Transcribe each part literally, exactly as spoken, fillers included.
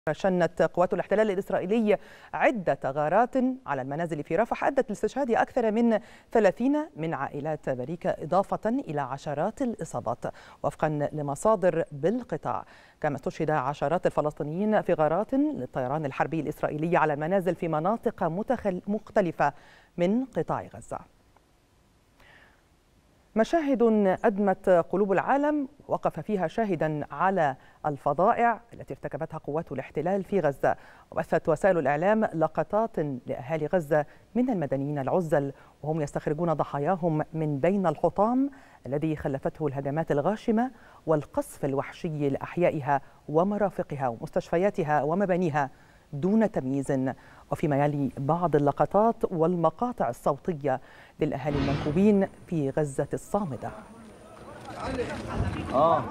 شنت قوات الاحتلال الإسرائيلي عدة غارات على المنازل في رفح أدت لاستشهاد أكثر من ثلاثين من عائلات بريكة إضافة إلى عشرات الإصابات وفقا لمصادر بالقطاع. كما استشهد عشرات الفلسطينيين في غارات للطيران الحربي الإسرائيلي على المنازل في مناطق مختلفة من قطاع غزة. مشاهد أدمت قلوب العالم وقف فيها شاهدا على الفظائع التي ارتكبتها قوات الاحتلال في غزة، وبثت وسائل الإعلام لقطات لأهالي غزة من المدنيين العزل وهم يستخرجون ضحاياهم من بين الحطام الذي خلفته الهجمات الغاشمة والقصف الوحشي لأحيائها ومرافقها ومستشفياتها ومبانيها دون تمييز. وفيما يلي بعض اللقطات والمقاطع الصوتية للأهالي المنكوبين في غزة الصامدة. آه.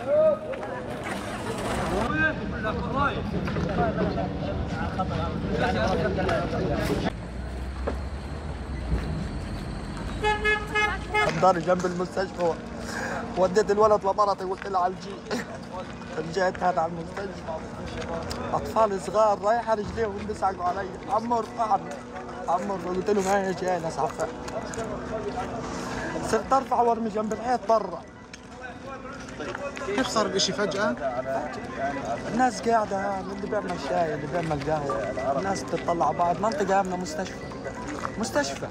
داري جنب المستشفى، وديت الولد لمرتي قلت لها على الجي، رجعت هذا على المستشفى. اطفال صغار رايحه رجليهم بيصعقوا علي، عمو ارفعني عمو، قلت لهم هاي جاي ناس عفا. صرت ارفع وارمي جنب الحيط برا. كيف صار الاشي فجأة؟ الناس قاعدة، اللي بيعمل شاي اللي بيعمل قهوة، الناس بتطلع على بعض، منطقة آمنة، مستشفى مستشفى.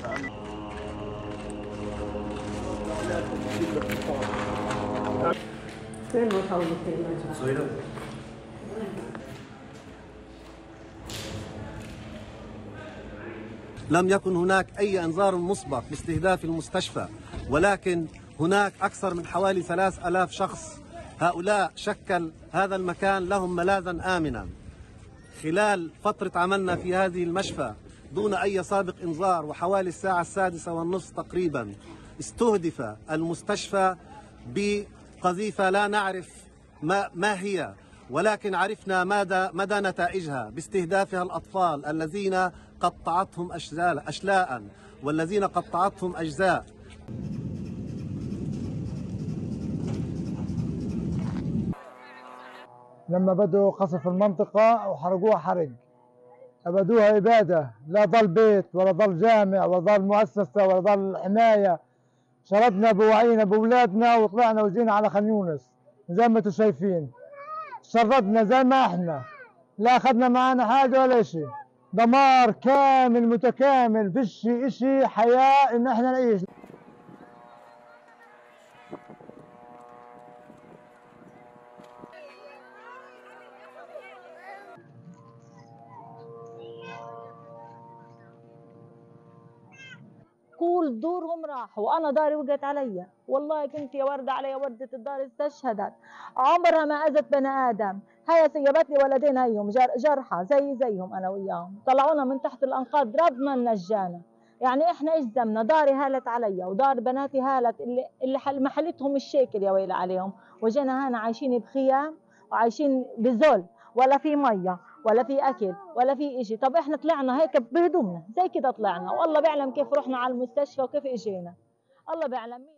لم يكن هناك أي إنذار مسبق باستهداف المستشفى، ولكن هناك أكثر من حوالي ثلاث آلاف شخص. هؤلاء شكل هذا المكان لهم ملاذا آمنا. خلال فترة عملنا في هذه المشفى دون أي سابق إنذار وحوالي الساعة السادسة والنصف تقريبا استهدف المستشفى بقذيفة لا نعرف ما, ما هي، ولكن عرفنا مدى, مدى نتائجها باستهدافها الأطفال الذين قطعتهم أشلاء والذين قطعتهم أجزاء. لما بدوا قصف المنطقة وحرقوها حرق، أبدوها إبادة، لا ضل بيت ولا ضل جامع ولا ضل مؤسسة ولا ضل حماية. شردنا بوعينا بأولادنا وطلعنا وجينا على خان يونس زي ما انتم شايفين، شردنا زي ما احنا، لا أخذنا معنا حاجة ولا شيء، دمار كامل متكامل، فيش إشي حياة إن احنا نعيش. كل دورهم راحوا وانا داري وقعت علي، والله كنت يا ورده علي ورده الدار استشهدت، عمرها ما اذت بني ادم. هيا سيبت لي ولدين هيهم جرحى زي زيهم انا وياهم، طلعونا من تحت الانقاض رب ما نجانا. يعني احنا ايش ذنبنا؟ داري هالت علي ودار بناتي هالت اللي اللي حل محلتهم الشيكل يا ويل عليهم، وجينا هنا عايشين بخيام وعايشين بذل، ولا في ميه ولا في اكل ولا في اشي. طب احنا طلعنا هيك بهدومنا زي كده طلعنا، والله بيعلم كيف رحنا على المستشفى وكيف اجينا، الله بيعلم.